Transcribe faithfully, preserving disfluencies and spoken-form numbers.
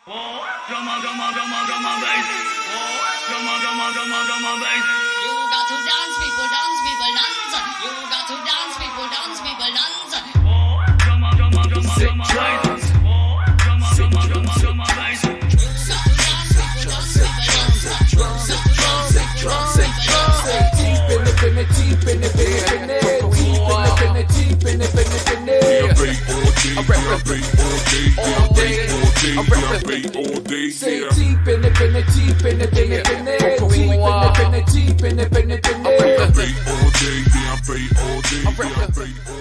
Drummer, drummer, drummer, drummer bass. Drummer, drummer, drummer, drummer bass. You got to dance, people, dance, people, dance. You got to dance, people, dance, people, dance. Drummer, drummer, drummer, drummer bass. Drummer, drummer, drummer, drummer bass. You got to dance, people, dance, people, dance. Drums, drums, drums, drums. Deep in the finna, deep in the finna, finna, deep in the finna, deep in the finna, finna. I represent all day, all day, all day, all day. Say deep in the finna, deep in the finna, finna, deep in the finna, deep in the finna, finna. I represent all day, yeah, I pray all day, yeah, I pray all day.